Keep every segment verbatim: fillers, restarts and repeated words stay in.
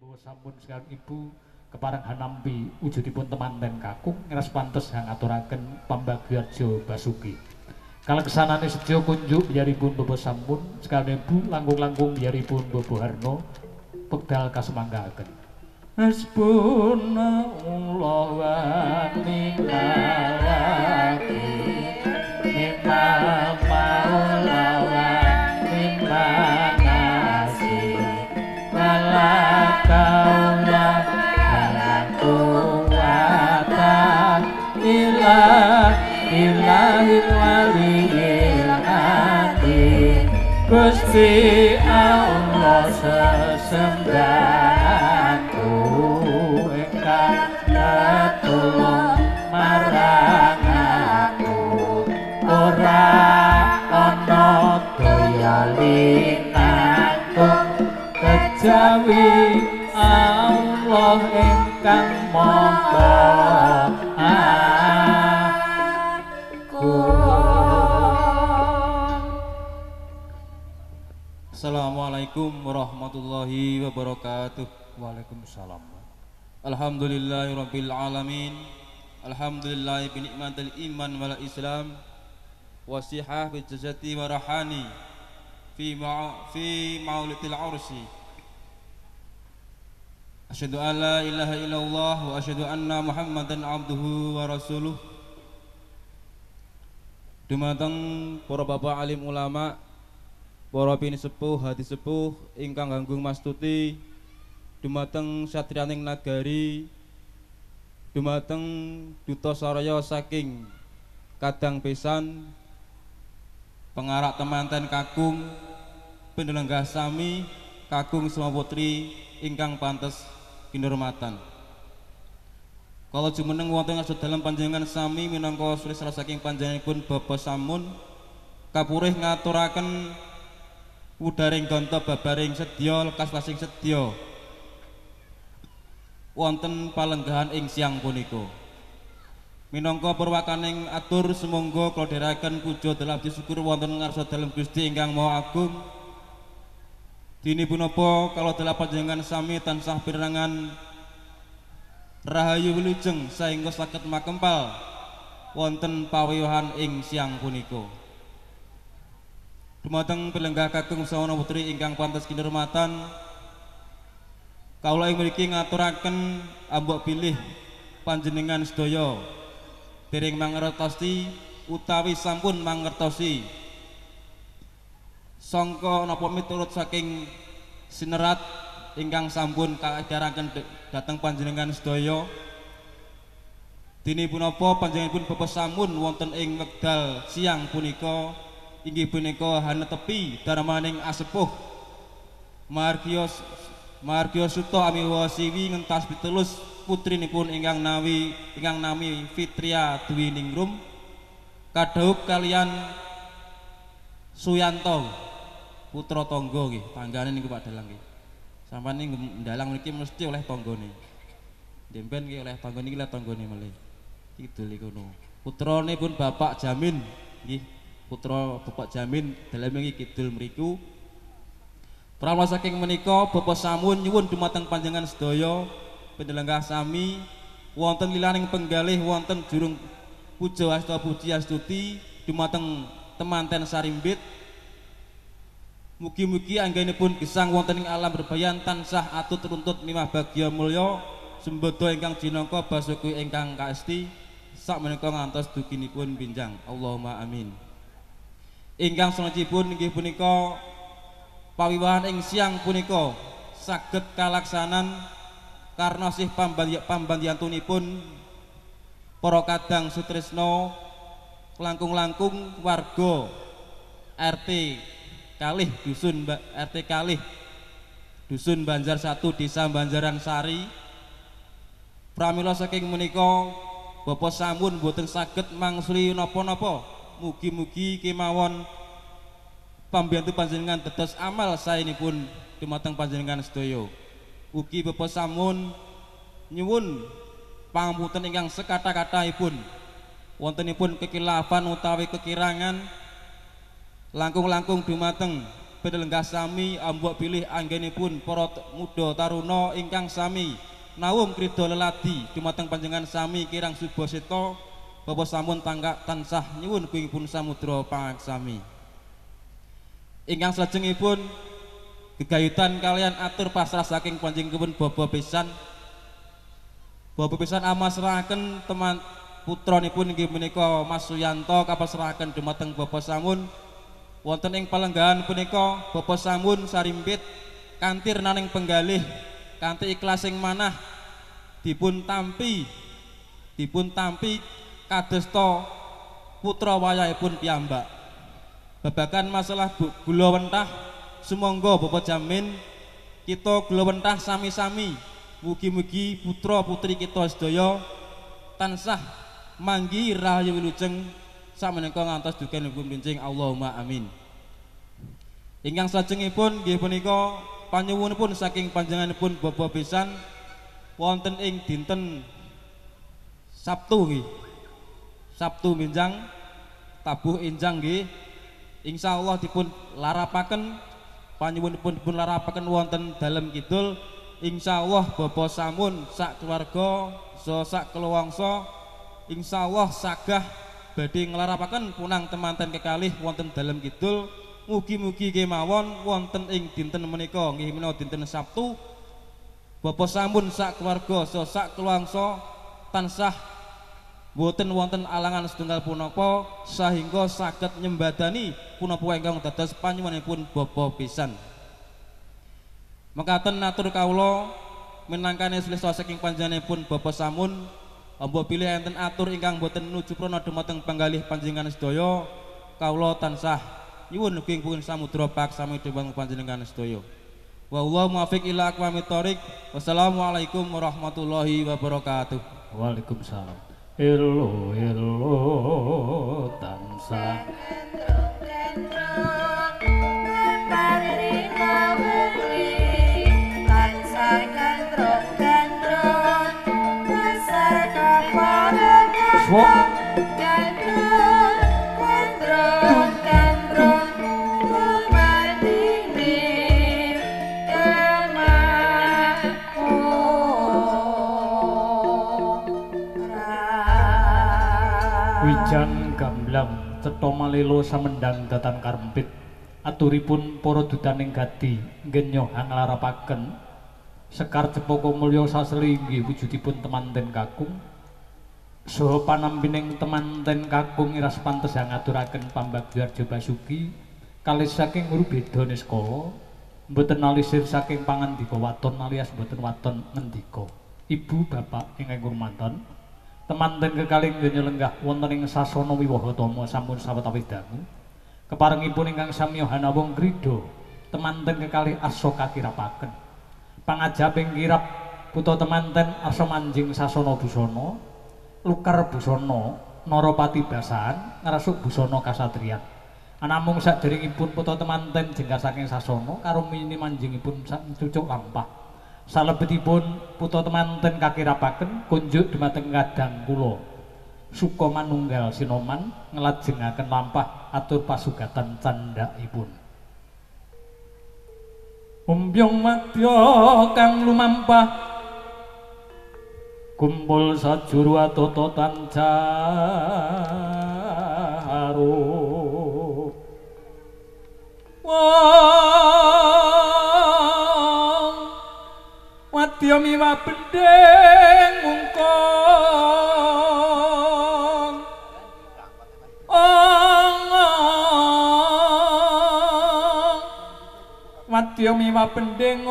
Sampun sekalian ibu keparang hanampi wujudipun temanten kakung ngeras pantes ngaturaken pambagyarja Basuki. Kaleksanane sedya kunjuk biyaripun Bapak sampun sekalian ibu langkung-langkung biyaripun Bapak Harno pekdal kasemanggaaken. Hasbunallah wa ni'mal wakil ni'mal maula wa ni'mal nasir wala kaula wala quwata illa billahil waliyil azim. Gusti Allah sesembahku engkang netulung marang aku ora ana daya linangkung kejawi Allah ingkang mongko aku. Assalamualaikum warahmatullahi wabarakatuh. Waalaikumsalam. Alhamdulillahirabbil alamin. Alhamdulillah bi nikmatil iman wal islam wasihah bi jazati wa rahani fi ma fi maulidil ursi. Asyhadu an la ilaha illallah wa asyhadu anna Muhammadan abduhu wa rasuluh. Dumateng para bapak alim ulama, para pini sepuh hati sepuh ingkang ganggung mastuti, dumateng satriyaning nagari, dumateng duta saraya saking kadang pesan pengarak temanten kakung pendelenggah sami kakung Suma Putri ingkang pantes kinurmatan. Kalau jumeneng wonten ngasut dalam panjenengan sami minangka suri salah saking panjenenganipun Bapak Samun kapurih ngaturaken wudaring ganta babaring sedya lekas pasing sedya wonten palenggahan ing siang punika. Minangka purwakaning atur sumangga kula dherekaken puja dalam syukur wonten ngarsa dalem Gusti ingkang Maha Agung. Dini punapa kalau dalam panjenengan sami tansah pirenengan rahayu wilujeng saengga saged makempal wonten pawiwahan ing siang punika. Dumateng pelenggah kakung Suma Putri ingkang pantes kinurmatan, kaula ing mriki ngaturaken ambok bilih panjenengan sedaya dereng mangertosi utawi sampun mangertosi sangka napa miturut saking sinerat ingkang sampun kaedharaken dhateng panjenengan sedaya. Dene punapa panjenenganipun Bapak Samun wonten ing wekdal siang punika inggih punika hanetepi darmaning asepuh Margya Margya Suta Amiwa Siwi ngentas pitelus putrinipun ingkang nawi ingkang nami Fitria Dwi Ningrum kadhawuh kalian Suyanto putra tangga nggih, tanggane niku Pak Dalang nggih. Sampeyan ning ndalang mriki mesti oleh tanggane. Demben nggih oleh tanggane niki oleh tanggane malih. Kidul kono. Putranipun Bapak Jamin nggih, putra Bapak Jamin dalem niki kidul mriku. Pramila saking menika Bapak Samun nyuwun dumateng panjenengan sedaya panjenengan sami wonten lilaning penggalih wonten jurung puja asta puji astuti dumateng temanten sarimbit. Mugi-mugi anggenipun gesang wonten ing alam berbayan tansah atut runtut mimah bagya mulya sembada ingkang jinangka Basuki ingkang kaesti sak menika ngantos duginipun pinjang. Allahumma amin. Ingkang salajengipun inggih punika pawiwahan ing siang punika saged kalaksanan karna sih pambandyantunipun para kadang sutresna langkung-langkung warga R T kalih dusun R T kalih dusun Banjar satu desa Banjaran Sari. Pramila saking menika Bapak Samun boten saged mangsuli napa-napa. Mugi-mugi kemawon pambiyantu panjenengan dados amal saenipun dumateng panjenengan sedaya. Ugi Bapak Samun nyuwun pangapunten ingkang sekata-kataipun wontenipun kekilafan utawi kekirangan langkung-langkung dumateng badhe lenggah sami ambok pilih anggenipun para muda taruna ingkang sami nawung krida leladi dumateng panjenengan sami kirang subaseta Bapak sampun tangkak tansah nyuwun kuingipun samudra pangaksami. Ingkang salajengipun gegayutan kalian atur pasrah saking panjenenganipun Bapak pisan. Bapak pisan amasrahaken teman putranipun inggih menika Mas Suyanto kapasrahaken dumateng Bapak samun wonten ing palenggahan punika Bapak samun sarimpit kanthi renaning penggalih kanthi ikhlasing manah dipun tampi dipun tampi kadosta putra wayahipun piyambak. Babagan masalah gula wentah sumangga Bapak jamin kita gula wentah sami-sami mugi-mugi putra putri kita sedaya tansah manggi rahayu wilujeng sakmenika ngantos dukanipun blincing Allahumma amin. Ingkang salajengipun nggih punika panyuwunipun saking panjenenganipun Bapak pisan wonten ing dinten Sabtu nggih. Sabtu minjang tabuh enjang nggih. Insyaallah dipun larapaken panyuwunipun dipun larapaken wonten dalem kidul. Insyaallah Bapak samun sak keluarga so sak keluangsa insyaallah sagah badhe nglarapaken punang temanten kekalih wonten dalem kidul. Mugi-mugi kemawon wonten ing dinten menika nggih menawa dinten Sabtu Bapak sampun sak keluarga so sak keluangsa tansah boten wonten alangan setunggal punapa sehingga saged nyembadani punapa ingkang dados panyuwunipun Bapak pisan. Mekaten natur kawula minangkane slesa saking panjenenganipun Bapak samun amba pilih enten atur ingkang boten nuju prana dumateng panggalih panjenengan sedaya kawula tansah nyuwun ugi pun samudra paksami dumateng panjenengan sedaya. Wallahu muwaffiq ila aqwamit thoriq. Wassalamualaikum warahmatullahi wabarakatuh. Waalaikumsalam. Elo elo tansah Wijang gamblang cetha malelo samendang datan karempit aturipun para dudaning gati nggih hanglarapaken sekar cepaka mulya saseli inggih wujudipun temanten kakung saha panampining temanten kakung iras pantes ngaturaken pambagyaarja Basuki kalih saking rubeda niskala mboten alisir saking pangandika waton alias mboten waton ngendika. Ibu bapak ingkang ngurmatan temanten kekalih nggih lenggah wonten ing sasana wiwaha tama sampun sawetawis dangu keparengipun ingkang sami hanawung krida temanten kekalih asa kakirapaken pangajaping kirap putra temanten asa manjing sasana busana lukar busana narapati basahan ngrasuk busana kasatriyan anamung saderengipun putra temanten jengkar saking sasana karo mini manjingipun cucuk lampah salebetipun putra temanten kakirapaken kunjuk dumateng kadang kula suka manunggal sinoman nglajengaken lampah atur pasugatan candhakipun. Umbyong madya kang lumampah kumpul sajuru atata tancaru wong wadya miwah bendheng mungkong ong wadya miwah bendheng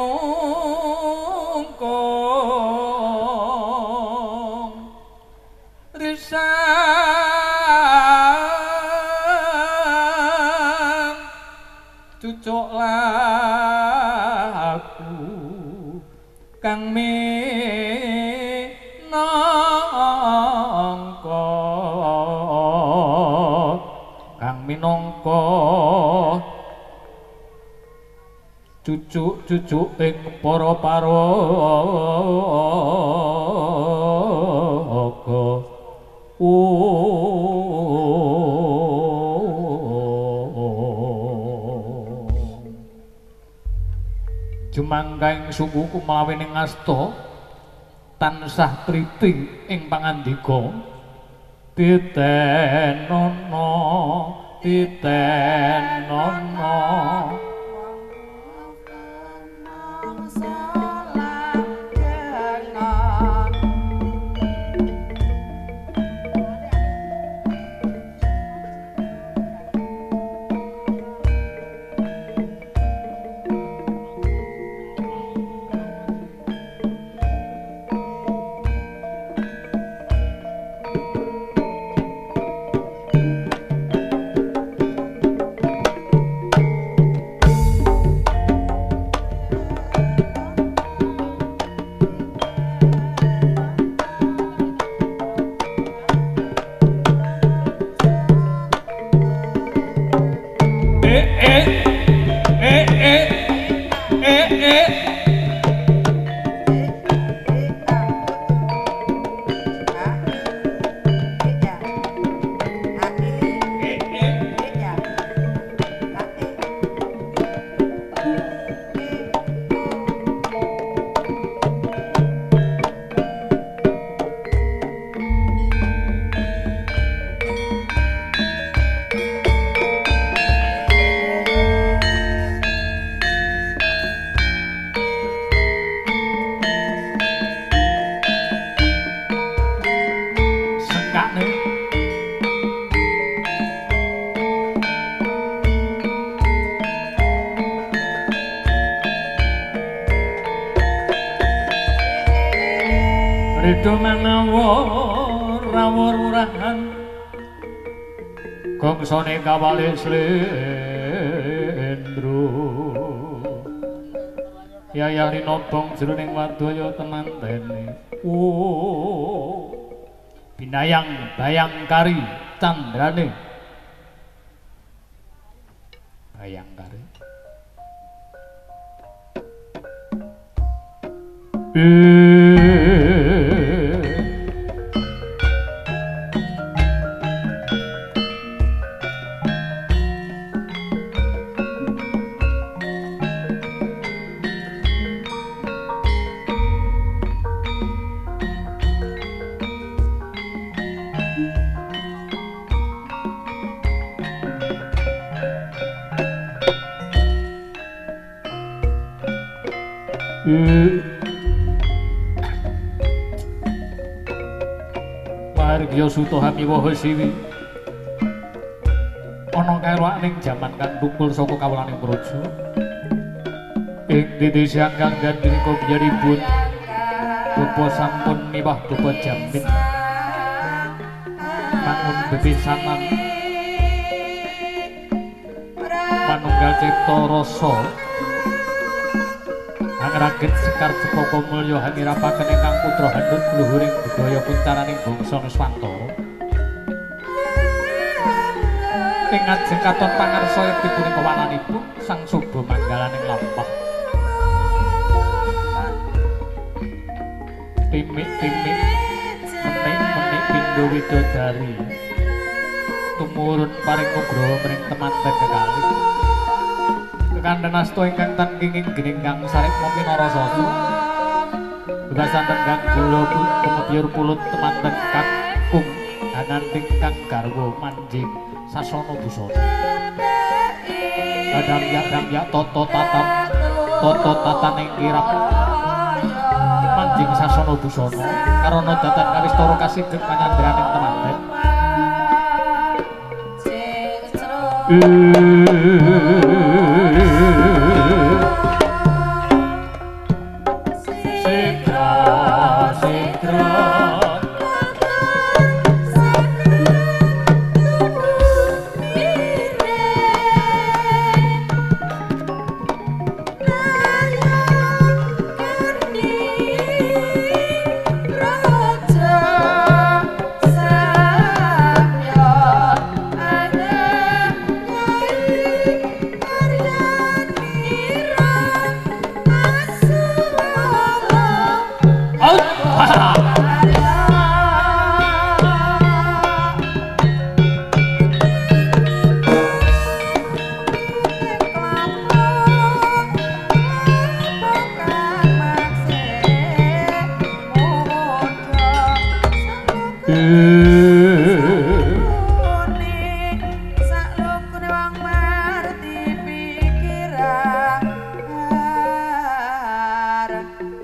mungkong risang cucuk laku kang minangka kang minangka cucuk-cucuk ing para paraga jumangkaing sukuku melawi ning asta tansah triti ing pangandika titenono titenono Ridho manawa rawuh-rawuhan gongsane kawali slendro yayari nobong jroning wadya temantene oh binayang bayangkari candrane bayangkari Margya Suta Hamiwaha Siwi ana kelak ning jaman kang tukul saka kawulaning praja ing didesang kang gandhika bijaripun bapa sampun miwah bapa jamin bangun bepisanan manunggal cipta rasa angraget sekar cepaka mulya hangirapaken ingkang putra handut luhuring budaya puncaraning bangsa Nuswantara ing ngajeng katon pangarsa yakti kawananipun sang soba manggalaning lampah timik-timik menik-menik pindha widodari tumurun paring nugraha mring temanten kekalih kekanten asta ingkang tan kenging gening kang sarip mopi narasasa bebasan tenggang kula kemepyur pulut temanten kakung ananting kang garwa manjing sasana busana adam-yak-damyak tata tatam tata tataning kirap manjing sasana busana karana datan kawistara kasigeg panyandraning temanten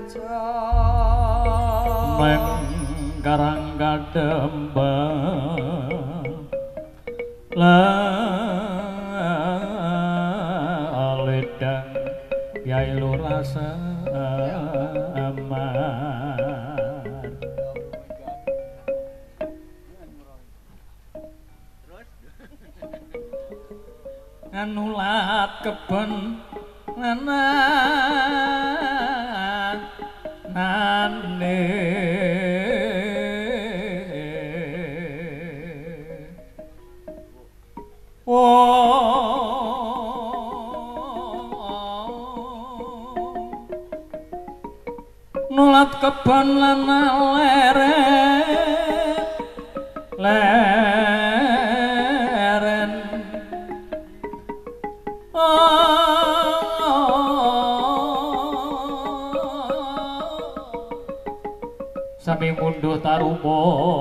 Neng karang kadembang ledang Yai Lurasa aman nganulat keben nanan nane nulat keben lan leret leren sami munduh tarupa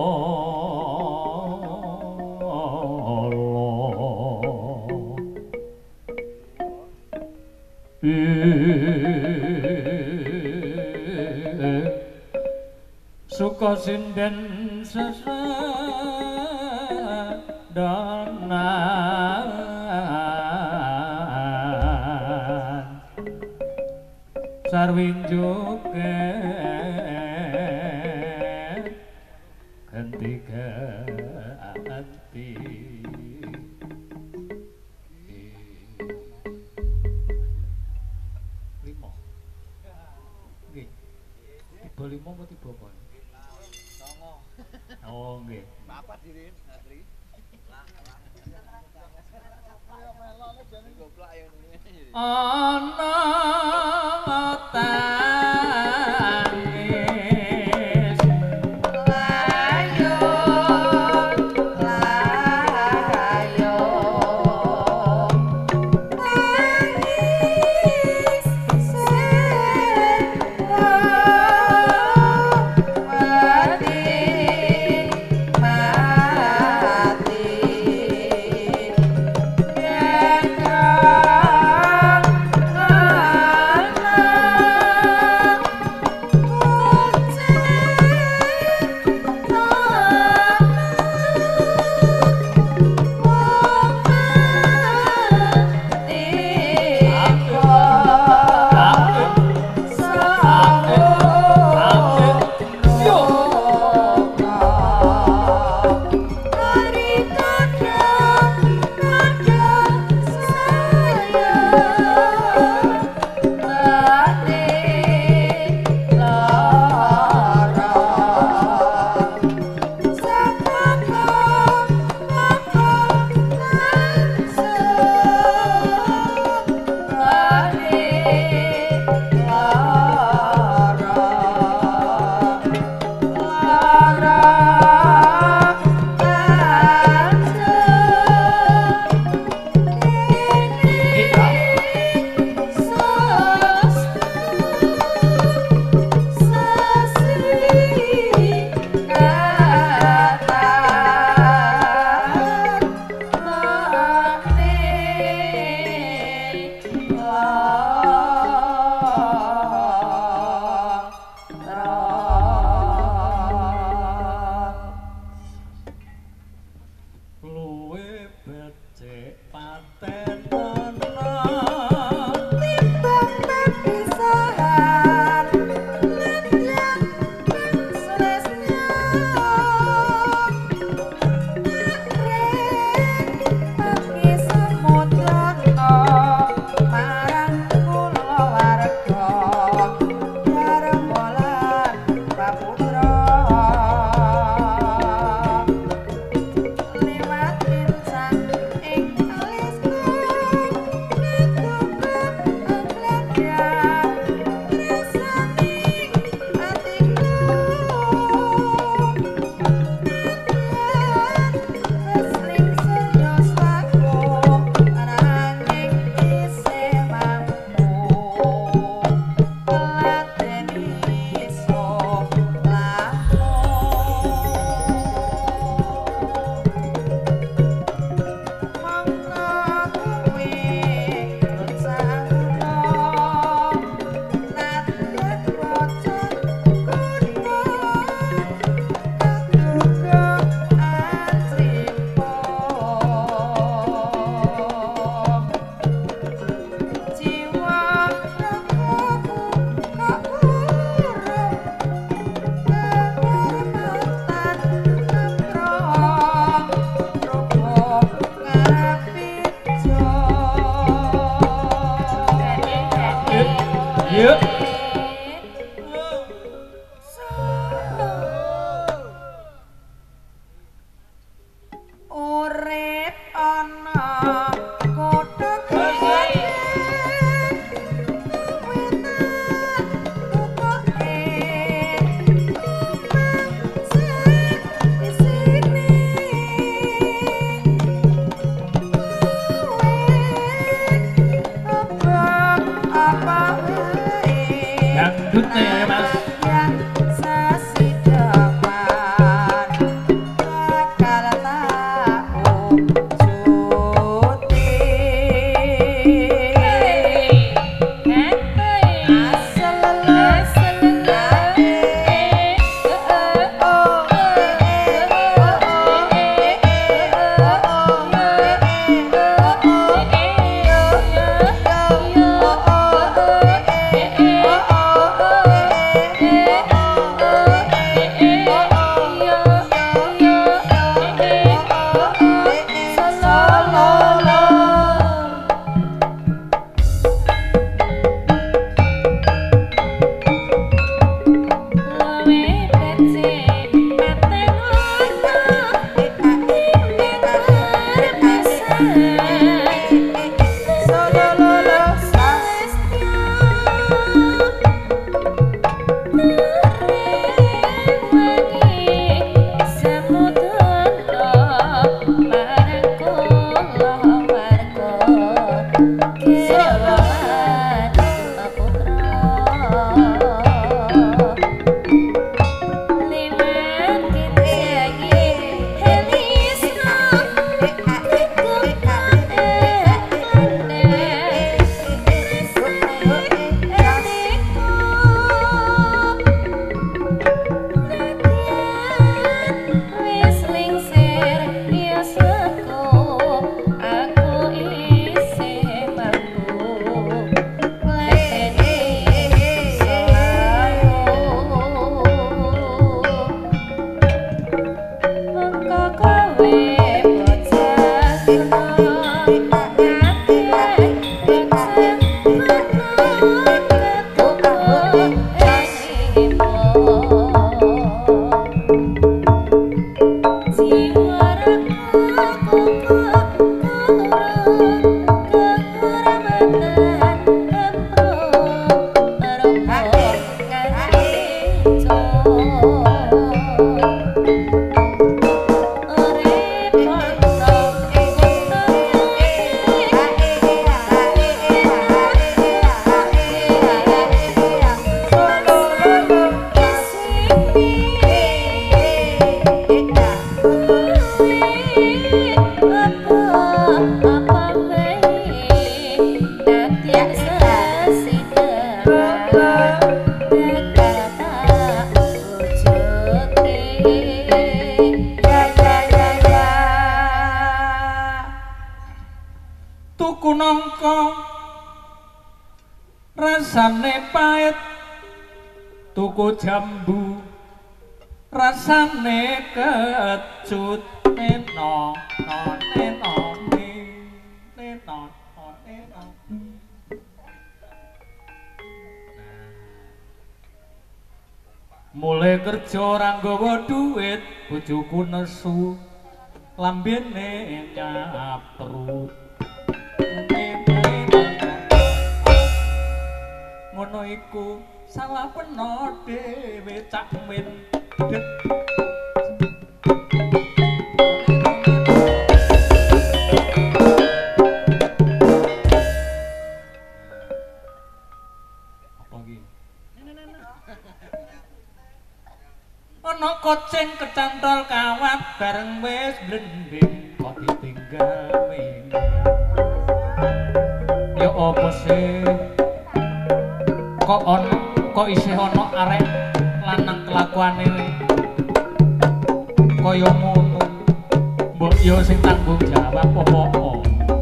suka sinden sesedanan sarwin joget ganti ganti lima nggih tiba lima apa tiba apa oh nggih papat dirin Satri ana tangis layun layun tangis sewa mati mati yen rasane pahit tuku jambu rasane kecut neno no neno neno neno mulai kerja ora nggawa duit bojoku nesu lambene nyaprut ngono iku salah peno dhewe cak min apa iki ana koceng kecantol kawat bareng wis blending kok ditinggal wing ya apa sih kok ono kok isih ono arek lanang kelakuane kaya ngono mbok yo sing tanggung jawab apa-apa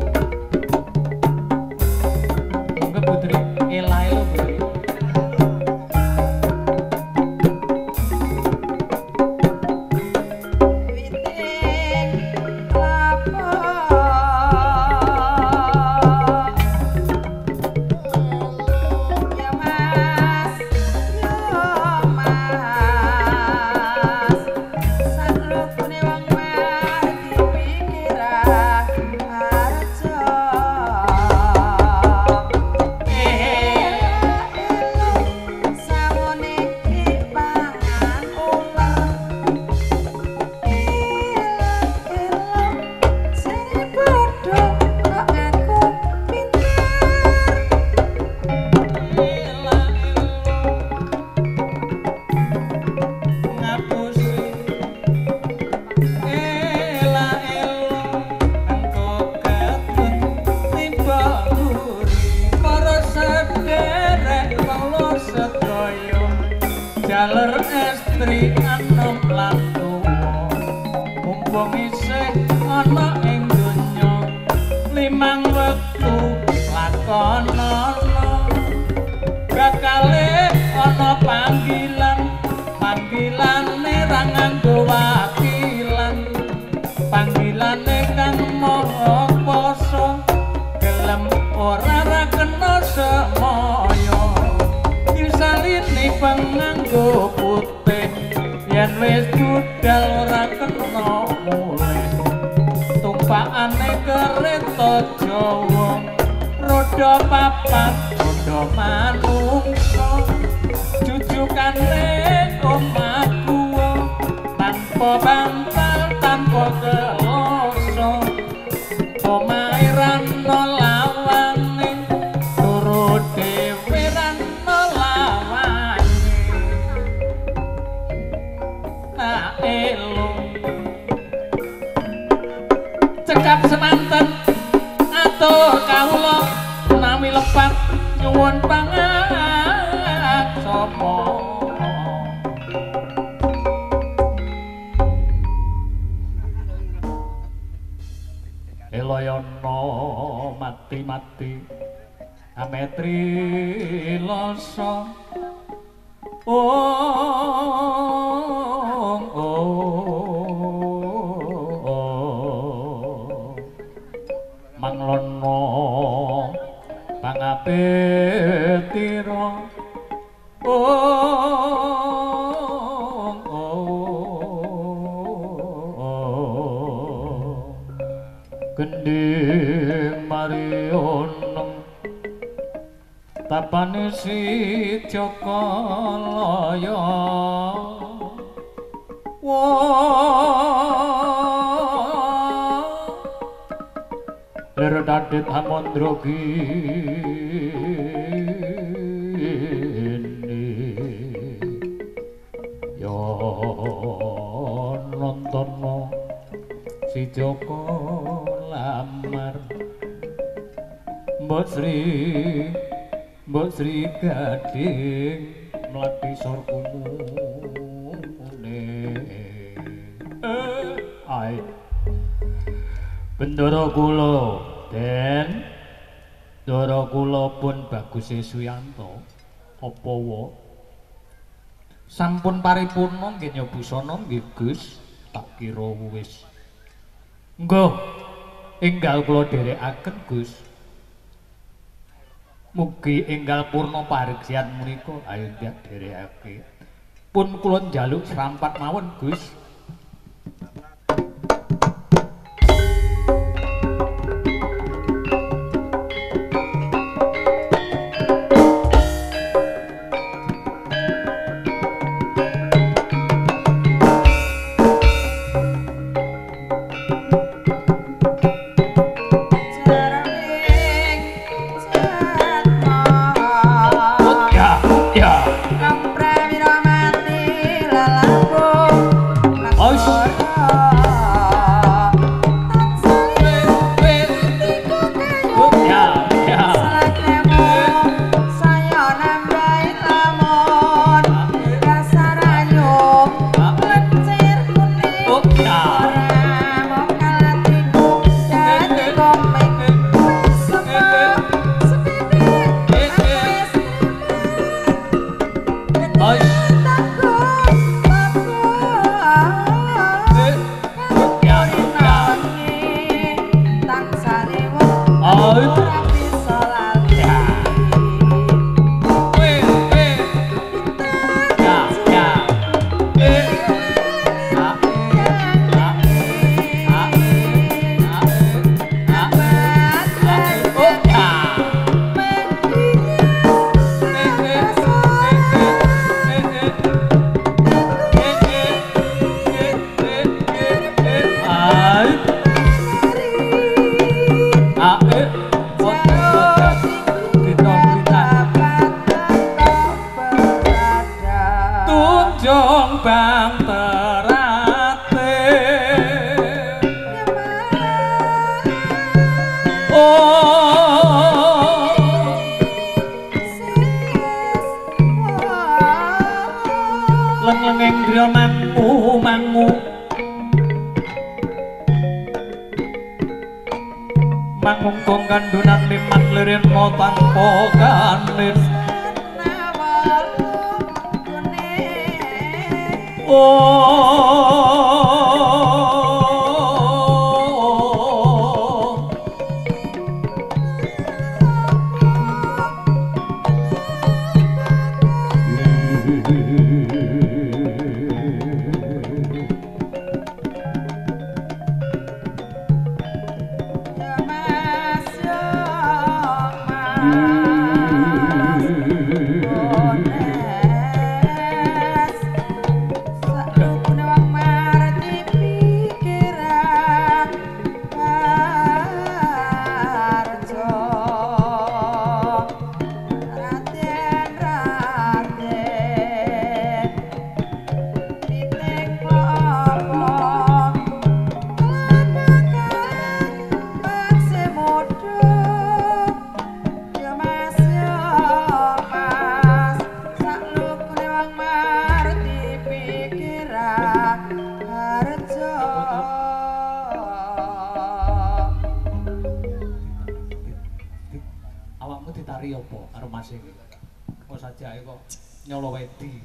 monggo putri elae lho putri jaler estri anom lan tuwa mumpung isih ana ing donya limang wektu lakonono bakale ana panggilan panggilane ra nganggo wakilan panggilane kang maha kuwasa gelem ora ra kena semoyo disalini penganggo putih yen wis budal ora kena mulih tumpakane kereta Jawa roda papat roda manungsa jujukane omahku tanpa bantal tanpa keloso omahe rano lawane turu dhewe rano lawane tak elung cekap semanten atur kawula nami lepat nyuwun pangaksama eloyono mati-mati ametri loso oh oh manglono pangapetira oh oh gending marioneng tapane si Jaka Laya Lir dadit hamondra gini yo nontono si Joko lamar Mbok Sri Mbok Sri Gading mlati sorkumune eh ae Bendara kula Den Ndara kula pun Bagus Suyanto apa wa sampun paripurna nggih nyobusana nggih Gus tak kira wis nggo enggal kula dherekaken Gus mugi enggal purna parigsian menika ayo ndak dherekake pun kula njaluk serampat mawon Gus mangkung kandunan liman lirin mau tanpa kanis oh nyolo wedi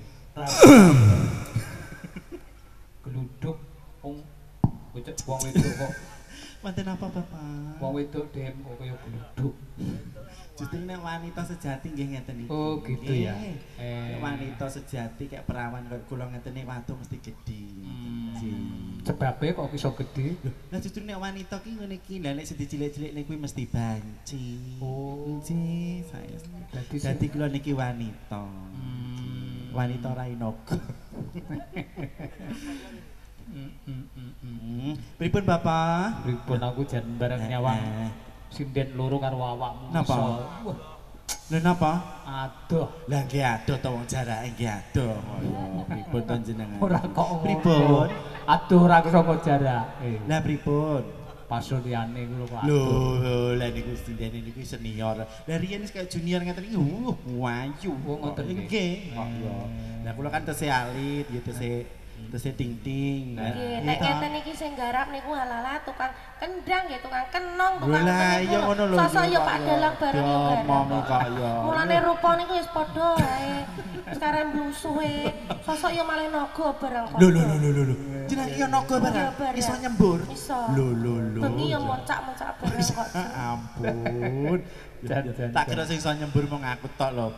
geluduk wong bocah wong wedok kok wonten apa Bapak wong wedok dem kok kaya geluduk justru nek wanita sejati nggih ngeten iki oh gitu ya eh wanita sejati kayak perawan kok kula ngeten iki watu mesti gedhe hmm. sebabe kok iso gedhe lah justru nek wanita ki ngene iki lah nek sing cilik-cilik kuwi mesti banci oh nggih saya dadi dadi kula niki wanita hmm. wanita rainogo Mm, mm, mm, mm. Hmm, pripun Bapak? Pripun aku jan bareng Eh, nyawang eh. sinden loro karo awakmu. Napa? iso. Wah, Lha napa? aduh. Lah nggih adoh to wong jarake nggih adoh. Kaya pripun to jenengan? Ora kok ngono. Pripun? Aduh ora saka jarak. Eh, Lah pripun? pasuryane iku lho Pak. Lho, lah niku sindene niku senior. Lah riyen wis kaya junior ngeten iki, uh, wayu. Oh, ngoten nggih. Nggih. Kok ya. Lah kula kan tesih alit, ya tesih tesih ting-ting. Lah, Nggih, iya nek ta? ngeten iki sing garap niku halala tukang kendang ya, tukang kenong, tukang Lah niku iya ngono lho. Sosok iya ya kok Pak ya. Dalang bareng ya garap. Diomongi kok ya. Mulane rupa niku wis padha wae. Sekarang blusuhe. Sosok ya malah naga barang kok. Lho lho lho lho lho, lho. Jeneng iki naga Iya, barang. barang. Iso nyembur. Iso. Lho lho lho. Bengi ya moncak-moncak bareng kok. Ampun. Jan, jan, Tak jan. kira sing iso nyembur mung aku tok lho.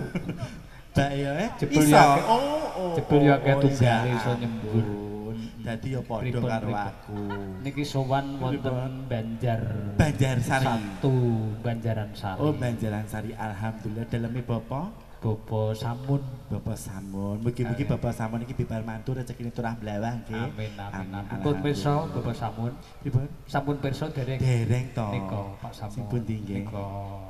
Mbak ya eh Jebul iso. ya akeh- Oh oh. jebul ya akeh oh, tunggale ya iso nyembur. ampun. Dadi ya padha Pripun, karo pripun. aku. Niki sowan wonten Banjar. Banjarsari. Satu Banjaran Sari. Oh Banjaran Sari, alhamdulillah daleme Bapak Bopo Samun. Bapak Samun. Mugi-mugi Amin. Bapak Samun iki bibar mantu rezekine turah blawah nggih. Amin amin amin. Pun alhamdulillah. pirsa Bapak Samun. Pripun? Sampun pirsa dereng Dereng to. nika Pak Samun. Sing pundi nggih? Nika.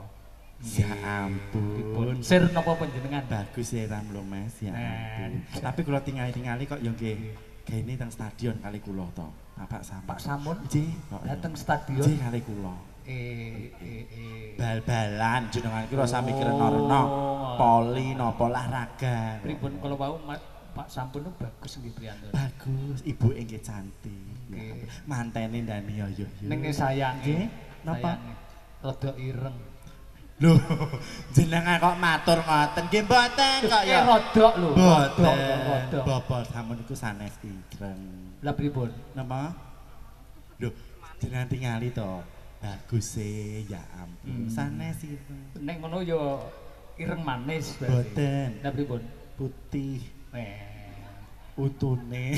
Ya Dipun ampun. sir napa panjenengan? Bagus ya Ram lho Mas ya. Nah. ampun. Tapi kula tingali-tingali kok ya nggih gaene teng stadion kali kula to. Bapak Samun. Pak Samun Nggih, kok ya. dateng stadion. Nggih kali kula. Eh eh eh. Bal-balan jenengan kira sami Oh. rena-rena. Poli napa olahraga. Pripun kala wau Ma- Pak Sampun itu bagus nggih priyantun. Bagus, ibu nggih cantik. Ya Nggih. ampun. Mantene ndani ya yo. Ning sayang Nggih, napa? Rada ireng. Lho, jenengan kok matur ngoten nggih mboten kok Eh ya. rada lho. Rada, Mboten. rada. Bapak sampun iku sanes ireng. Lah pripun? Napa? Lho, jenengan tingali to. Bagus e, ya Hmm. ampun. Sanes ireng. Nek ngono ya ireng manis berarti. Boten. Lah pripun? Putih. Eh. Utune.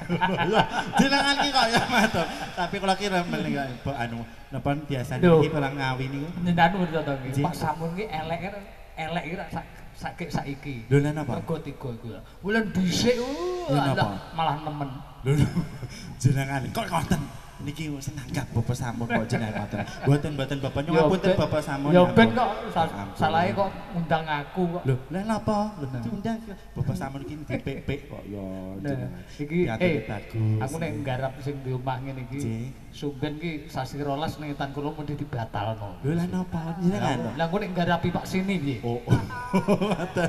Jenengan ki kok ya matur. Tapi kula kira mending kok anu napa biasane Lho. iki perang ngawi niku. Nyendanu to nggih. Nggih. Pak Samun ki elek elek ki ra sak sakit saiki. Lho lha napa? Mergo tiga iku. Wulan dhisik uh, Lho, napa? alah, malah nemen. Lho lho, jenengan kok ngoten niki wis nanggap Bapak Samun kok jenengan ngoten. Mboten mboten Bapak nyuwun ngapunten ben- Bapak Samun. Ya ampun. ben kok sa- Ampun. salahe kok ngundang aku kok. Lho, lha napa? Lho Nah. diundang Bapak Samun iki dipek-pek kok ya Nah, jenengan. iki Diaturi eh bagus. aku nek nggarap sing di omah ngene iki. Nggih. Sumben ki sasi rolas ning etan kula mesti dibatalno. Lho lha napa jenengan? Lah aku nek nggarapi Pak Sini piye? Oh, oh. Ngoten.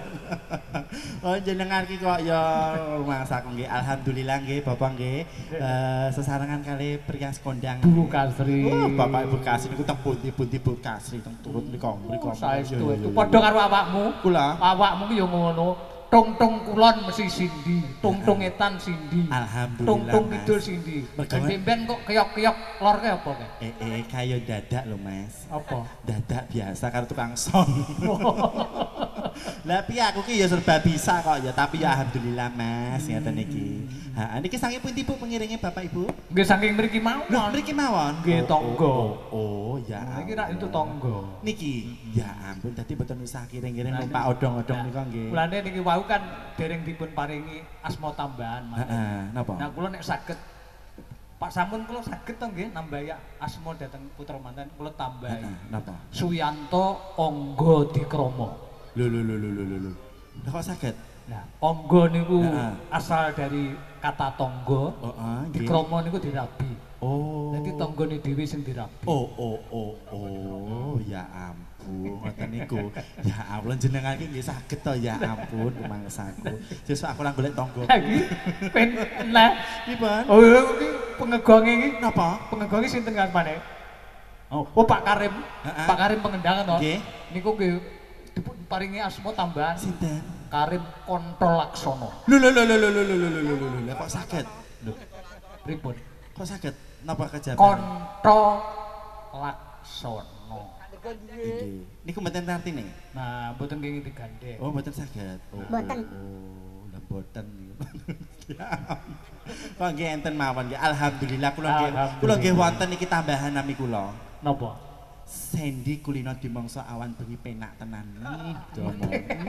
Oh jenengan ki kok ya mangsaku nggih alhamdulillah nggih Bapak nggih eh, sesarengan kali prias kondang. Bu Kasri. Oh, Bapak Ibu Kasri niku teng pundi-pundi Bu Kasri teng turut mriku mriku. Saestu Yo, yo, itu yo, padha yo. karo awakmu. Kula Awakmu ki ya ngono. Tung-tung kulon mesti Sindi, tung-tung etan Sindi. alhamdulillah. Tung-tung Mas. kidul Sindi. Mergo- Ben ben kok keok-keok lor ke apa ke? Eh eh kaya dadak lho Mas. Apa? Dadak biasa karo tukang son. Lah piye aku ki ya serba bisa kok ya tapi ya alhamdulillah Mas ngeten iki. Ha niki sange pundi Bu pengiringe Bapak Ibu? Nggih saking mriki Lho mawon. mriki mawon. Nggih, Oh, tangga. Oh, oh, oh, ya. Nah, iki rak itu ampun. tangga. Niki, ya ampun, dadi mboten usah kiring-kiring Nah, numpak odong-odong nah, nika nggih. Mulane niki wau kan dereng dipun paringi asma tambahan. Mas. Heeh, napa? Nah, kula nek saged Pak Samun kula saged to nggih nambahi asma dhateng putra manten kula tambahi. Heeh, napa? Suyanto Angga Dikrama. Lho lho lho lho lho lho, lho. Lah kok saged? Nah, Angga niku Heeh. asal dari kata tangga, Heeh, nggih. Dikrama niku dirabi. Oh. Dadi tanggane dhewe sing dirabi. Oh oh oh oh, ya ampun, ngoten niku. Ya ampun jenengan iki nggih saged to ya ampun mangsaku. Sesuk aku lang golek tangga. Ha iki pen nah. Pripun? Oh, iki pengegonge iki Napa? pengegonge sinten ngarepane? Oh, oh Pak Karim. Heeh. Pak Karim pengendangan to. Nggih. Niku nggih dipun paringi asma tambahan Sinten? Karim Kontolaksono. Lho lho lho lho lho lho lho lho lho lho lho kok saged? Lho, Pripun? kok saged? Napa kejadian? Kontolaksono. Nggih. Niku mboten artine? Nah, mboten kenging digandeng. Oh, mboten saged. Oh, Mboten. Oh, lah mboten niku. Kok nggih enten mawon nggih. Alhamdulillah kula nggih Alhamdulillah. kula nggih wonten iki tambahan nami kula. Napa? Sandy kulino dimangsa awan bengi penak tenan. Domo.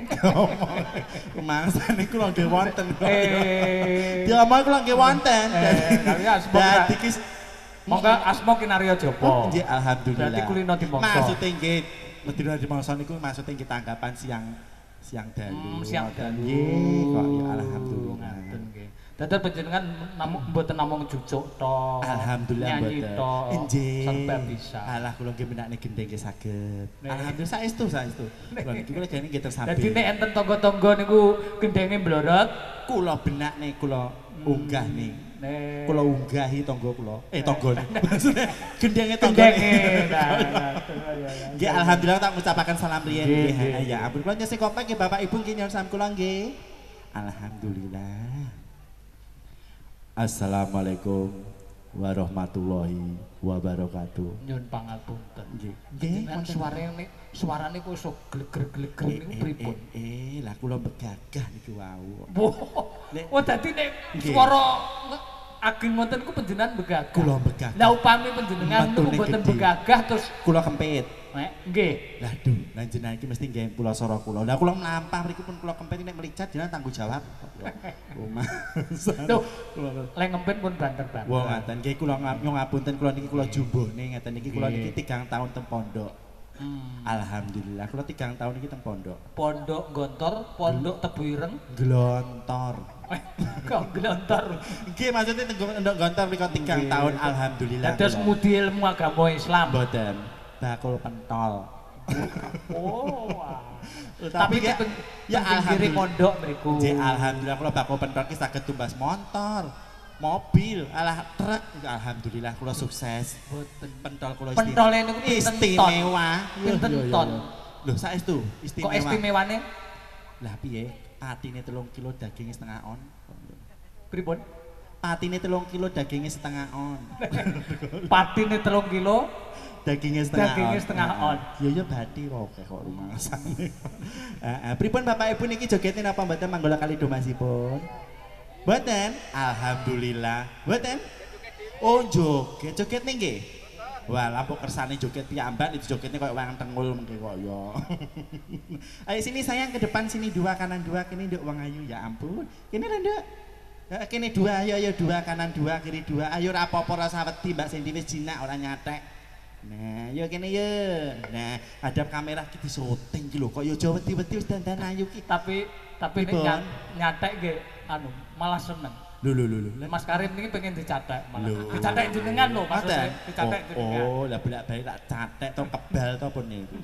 Mangsane kula nggih wonten. Eh. Diomong kula nggih wonten. Dadi asma. Dadi ki monggo asma Kinarya Japa. Nggih alhamdulillah. Dadi kulino dimangsa. Maksude nggih kulino dimangsa niku maksude nggih tanggapan siang siang dalu. Siang dalu. Nggih kok ya alhamdulillah. Ngaten nggih. Dados panjenengan namung mboten namung jujuk tok. Alhamdulillah nyanyi mboten. tok. Enjih. Serba bisa. Alah kula nggih menakne gendeng nggih saged. Alhamdulillah saestu saestu. Kula niki kula jane nggih tersampil. Dadi nek enten tangga-tangga niku gendenge mblorot, kula benakne kula unggah nih. Nek Kula unggahi tangga kula. Eh tanggane. Maksudnya gendenge tangga. gendenge. Nah, Nggih alhamdulillah tak ngucapaken salam riyen Nggih, nggih. nggih. Ya ampun kula nyesek kompak nggih Bapak Ibu nggih nyuwun salam kula nggih. Alhamdulillah. Assalamualaikum warahmatullahi wabarakatuh. nyun pangapunten. Nggih. Jenengan suarane suarane kok iso gleger-gleger niku pripun? Eh, lah kula begagah niki wau. Nek- Oh dadi nek Nggih. swara nge- ageng ngoten niku panjenengan begagah. Kula begagah. Lah upami panjenengan niku Matune mboten gedhe. begagah terus Kula kempit. nek nggih. Lah duh, lan jenengan iki mesti nggih kula sora kula. Lah kula mlampah mriku pun kula kempit nek melicat jenengan tanggung jawab. Oh mas. Tuh, lek ngempit pun banter-banter. Wah ngaten nggih kula ngap- nyuwun ngapunten kula niki kula jumbone ngeten niki kula Nggih. niki tigang tahun teng pondok. Hmm. Alhamdulillah kula tigang tahun niki teng pondok. Pondok Gontor, Pondok Tebu Ireng. Glontor. Kok glontor. Nggih maksudnya teng pondok Glontor mriku tigang Nggih. tahun alhamdulillah. Dados kula. ngudi ilmu agama Islam. Mboten. Bakul pentol. Oh. wah. Tapi Tapi ya, teng ya teng pinggire alhamdulillah. pondok mriku. Nggih alhamdulillah kula bakul pentol ki saged tumbas motor. Mobil, alah truk, alhamdulillah kula sukses. Boten. Pentol kula Pentole niku pinten ton? istimewa. Pinten Yo, yo, yo, ton? yo. Lho saestu istimewa. Kok istimewane? Lah piye? Patine telung kilo dagingnya setengah on. Pripun? Patine telung kilo dagingnya setengah on. Patine telung kilo, Dagingnya setengah Dagingnya on. setengah on. Ya ya bati oke kok rumasane. Heeh, pripun Bapak Ibu niki jogete napa mboten manggola kali domasipun? Mboten? Alhamdulillah. Mboten? Oh joget, joget nggih. Wah, lampu kersane joget piyambak itu jogetnya kayak wayang tengul mengke koyo. Ayo sini sayang ke depan sini dua kanan dua kini nduk wong ayu ya ampun. Kini lho nduk. Ya, kini dua ayo ayo dua kanan dua kiri dua. Ayo ora apa-apa ora saweti Mbak Sendi wis jinak ora nyatek. Nah, yo kene yo. Nah, hadap kamera ki disyuting ki lho kok yo aja wedi-wedi wis dandan ayu ki. tapi tapi nek Pripun? nyat, nyatek nggih anu malah seneng. Lho lho lho lho. Mas Karim niki pengen dicatek malah. Lho. Dicatek jenengan lho maksudnya, Ngoten? dicatek Oh, jenengan. oh, lah bolak-balik tak catek to kebal to pun niku.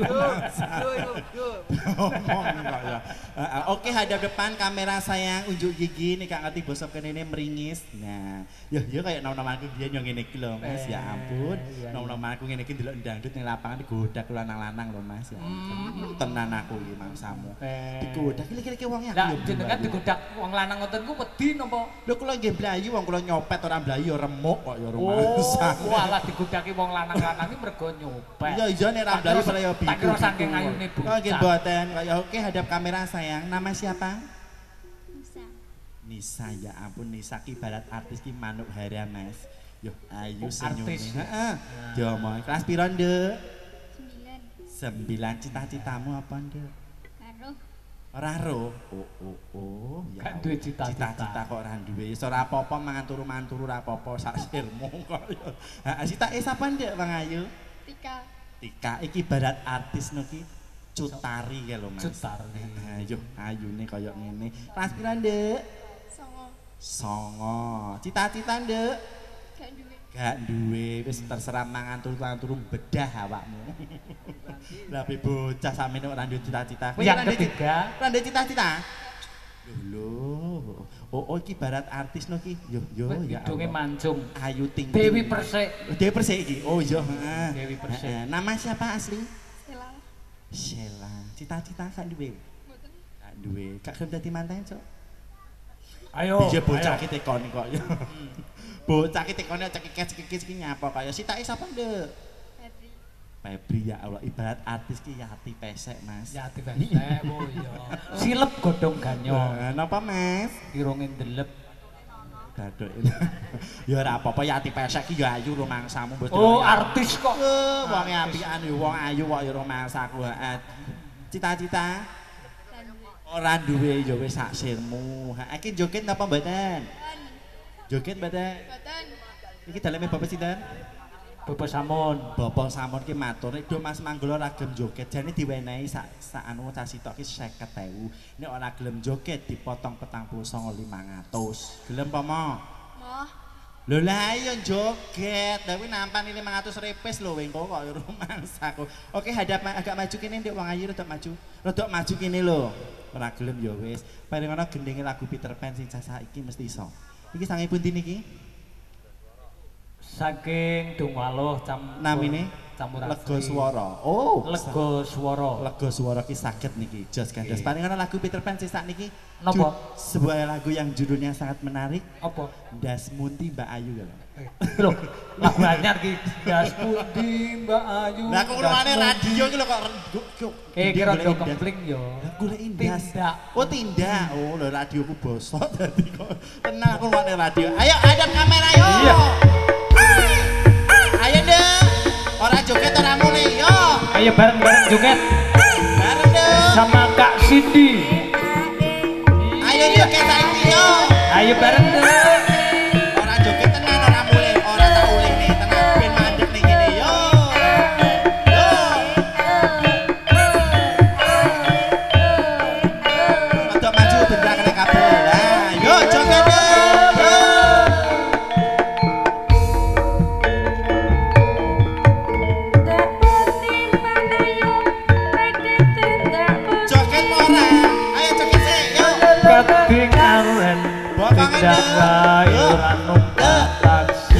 Ngomong kok ya. Heeh, Oke, hadap depan kamera sayang unjuk gigi nih Kak ngerti bosok kene ini meringis. Nah, yo yo kayak nom-nom aku biyen yo ngene iki lho Mas, ya ampun. iya, iya. Nom-nom aku ngene iki ndelok ndangdut ning lapangan digodak lanang-lanang lho Mas ya. ampun. Tenan aku iki mangsamu. Eh. Digodak iki iki wonge aku. Lah yo jenengan mlayu. digodak wong lanang ngoten ku wedi napa? Lho kula nggih mlayu wong kula nyopet ora mlayu ya remuk kok ya Oh, rumah. walah digodaki wong lanang-lanang iki mergo nyopet. Iya iya nek ra Tak mlayu kira- malah ya biku. tak kira saking ayune Oh nggih bocah. mboten. Kaya oke hadap kamera sayang. Nama siapa? Bisa. Nisa ya ampun Nisa ki ibarat artis ki manuk hara Mas. Yo ayu Oh, senyum. artis. Heeh. Yo mau kelas piro Nduk? Sembilan. Sembilan cita-citamu apa Nduk? Karo. Ora ro. Oh oh oh. Ya Gak Allah. duwe cita-cita. Cita-cita kok ora duwe. Wis ora apa-apa mangan turu manturu ora apa-apa sak sirmu kok. Heeh, citake sapa Nduk Bang Ayu? Tika. Tika iki ibarat artis no ki Cutari ya lho Mas. Cutari. Ayo ayune kaya ngene. Kelas piro Nduk? Songo. Songo. Cita-cita Nduk? Gak duwe. Gak duwe, wis terserah mangan turu-mangan turu bedah awakmu. Lah piye bocah sampeyan ora duwe cita-cita. Kowe Yang ora duwe cita- ketiga, ora duwe cita-cita? Lho lho. Oh, oh iki ibarat artis no ki. Yo yo ya. hidunge Allah. mancung. Ayu ting. Dewi Persik. Dewi Persik iki. Oh iya, heeh. Dewi Persik. Heeh. Nama siapa asli? Sela. Sheila. Cita-cita gak duwe? Mboten. Gak duwe. Gak gelem dadi manten, Cuk. Ayo. Iya bocah ayo. ki tekoni kok ya. Bocah ki tekoni cekikes-cekikes ki nyapa kaya sitake sapa, Nduk? Febri. Febri ya Allah, ibarat artis ki Yati pesek, Mas. Ya dibesek, oh iya. Silep godhong ganyo. Nah, napa, Mas? Irunge ndelep. Daduk. Ya ora apa-apa ya ati pesek iki ya ayu rumangsamu mbok. Oh, artis kok. Eh, wong apian yo wong ayu kok ya rumangsaku. heeh. Cita-cita ora duwe ya wis sak sirmu. Ha iki joget napa mboten? Joget mboten? Boten. Iki daleme Bapak sinten? Bapak Samun. Bapak Samun ki matur nek do Mas Manggala ora gelem joget jane diwenehi sak sak anu cah sitok ki seket ewu. Nek ora gelem joget dipotong petang puluh sanga limang atus. Gelem apa mo? Moh. Lho lah iya joget. Lah kuwi nampani limang atus repes lho wengko kok ya rumangsaku. Oke hadap ma agak maju kene ndek wong ayu rodok maju. Rodok maju kene lho. Ora gelem ya wis. Paling ana gendenge lagu Peter Pan sing cah saiki mesti iso. Iki sange pundi niki? Saking Dungwaloh campur Namine campur Lega Swara. Oh, Lega Swara. Lega Swara ki saged niki. Jos gandos. Paling ana lagu Peter Pan sing sak niki. Napa? Sebuah lagu yang judulnya sangat menarik. Apa? Das Munti Mbak Ayu kan. Loh, lagu anyar ki Das Pundi Mbak Ayu. Lah kok ngrungokne radio ki lho kok Eh kira do kempling yo. Golek indas. Tindak. Oh tindak. Oh lho radioku bosok dadi kok tenang aku ngrungokne radio. Ayo hadap kamera yo. Iya. Ayo dong. Ora joget ora mulai yo. Ayo bareng-bareng joget Bareng dong. sama Kak Cindy. Ayo joget saiki yo. Ayo bareng dong. Ora joget tenan ora mulai. Ora tak ulihne tenan ben mandek ning kene yo. Yo. Rodok maju bendrakane kabeh. Lah, yo joget dong. Joget ora? Ayo joget sih, yo. Ketinggalan Bokongan tidak dong. rayuan numpak taksi.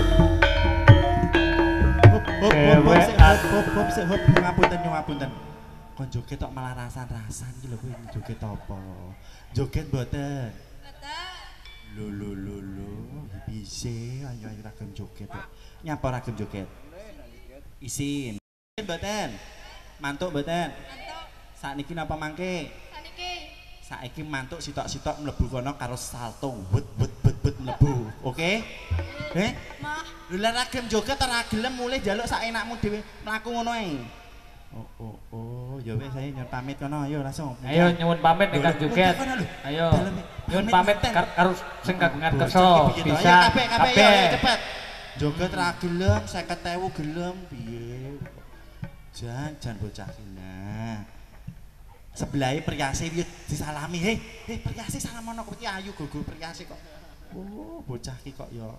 Hop hop hop hop sik, hop hop hop sik, hop ngapunten ngapunten. Kon joget tok malah rasan-rasan iki lho kuwi joget apa? Joget mboten? Boten. Lho lho lho lho, bise ayo ayo ragam joget kok. Nyapa ragam joget? Isin. Mboten. Mantuk mboten? Antuk. Sakniki napa mangke? Saniki. Saiki mantuk sitok-sitok mlebu kono karo salto wet wet wet wet mlebu. Oke? Eh? Moh. Lho lah ragam joget ora gelem mulih njaluk sak enakmu dhewe mlaku ngono ae. Oh oh oh, ya wis saya nyuwun pamit kono ayo langsung. Ayo nyuwun pamit nek Kang joget. Ayo. Nyuwun pamit kar- karo sing kagungan kersa. Bisa Ayo kabeh kabeh ayo kabeh. cepet. Joget ra gelem seket ewu gelem piye? Jan jan bocah kina. Sebelahe priase piye disalami. Heh, heh priase salamono kok iki ayu gogo priase kok. Oh, bocah ki kok ya.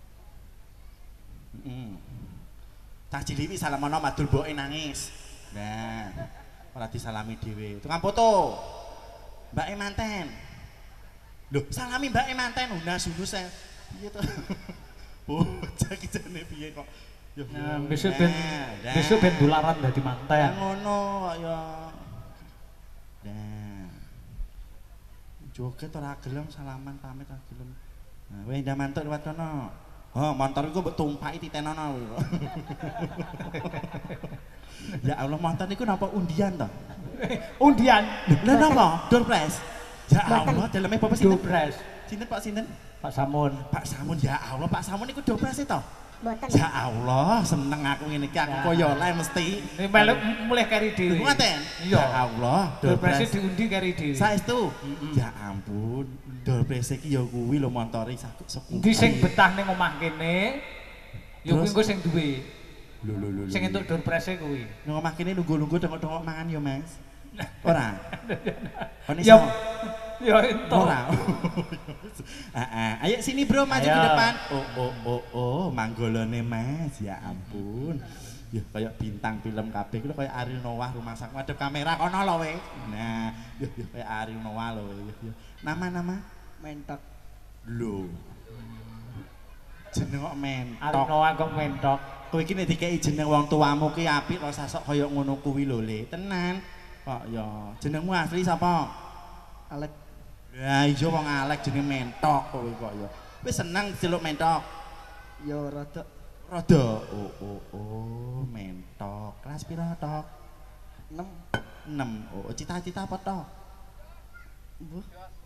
Heeh. Cah Ciliwi salamono madul mboke nangis. Nah, ora disalami dhewe. Tukang foto. Mbake manten. Loh, salami mbake manten. Unas unus e. Piye to? Bocah ki jane piye kok. Yo, Nah, besok ben nah. besok ben dolaran dadi Ya manten. ngono kok ya. Nah. Joget ora gelem salaman pamit ora gelem. Nah, wis ndak mantuk liwat kono. Oh, motor iku mbok tumpaki titenono. Ya Allah, motor niku napa undian to? Undian. Lah napa? Door prize. Ya Allah, daleme bapak sinten? Dopres. Sinten Pak sinten? Pak Samun. Pak Samun, ya Allah, Pak Samun niku door prize to? Mboten. Ya Allah, seneng aku ngene iki aku Ya. koyo oleh mesti. Ini melu mulai kari dhewe. Ngoten? Iya. Ya Allah, door Dopres prize. diundi kari dhewe. Saestu. Ya ampun, door prize iki ya kuwi lho montore sakut sekut. Endi sing betah ning omah kene? Ya kuwi Terus? engko sing duwe. Lho lho lho. Sing entuk door prize kuwi. nang omah kene nunggu-nunggu tengok-tengok mangan ya, Mas. Ora. Kon Ya iso. ya ento. Ora. Heeh. Ayo sini Bro, maju Ayo. ke depan. Oh oh oh oh, manggolone Mas. Ya ampun. Ya kayak bintang film kabeh kuwi kayak Ariel Noah rumah sak ngadep kamera kono lho we. Nah, ya ya kayak Ariel Noah lho we. Ya, ya. Nama-nama Mentok. lho. Jeneng kok mentok. Arep Noah kok mentok. Kowe iki nek dikeki jeneng wong tuamu ki apik kok sasok kaya ngono kuwi lho, Le. Tenan. Kok ya jenengmu asli sapa? Alek. Lah iya wong Alek jeneng mentok kowe kok ya. Wis seneng celuk mentok. Yo rada Rada. Oh oh oh, mentok. Kelas pira tok? enam. enam. Oh, cita-cita apa tok? Bu.